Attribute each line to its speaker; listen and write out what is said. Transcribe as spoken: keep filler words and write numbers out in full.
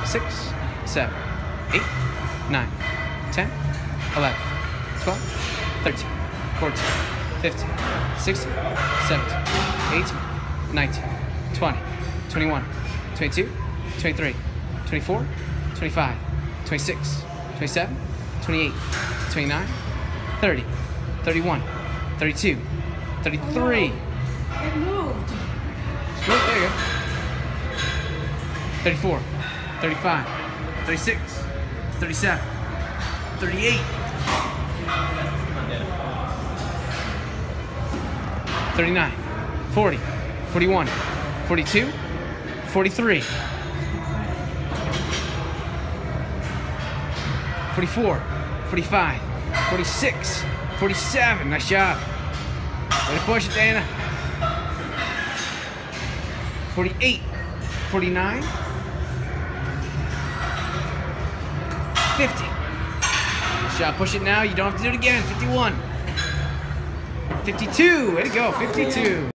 Speaker 1: six, seven, eight, nine, ten, eleven, twelve, thirteen, fourteen, fifteen, sixteen, seventeen, eighteen, nineteen, twenty, twenty-one, twenty-two, twenty-three, twenty-four, twenty-five, twenty-six, twenty-seven, twenty-eight, twenty-nine, thirty, thirty-one, thirty-two, thirty-three.
Speaker 2: It moved.
Speaker 1: Oh, there you go. thirty-four, thirty-five, thirty-six, thirty-seven, thirty-eight, thirty-nine, forty, forty-one, forty-two, forty-three, forty-four, forty-five, forty-six, forty-seven. Nice job. Way to push it, Dana. forty-eight, forty-nine, fifty. Nice job. Push it now. You don't have to do it again. fifty-one, fifty-two. Way to go. fifty-two.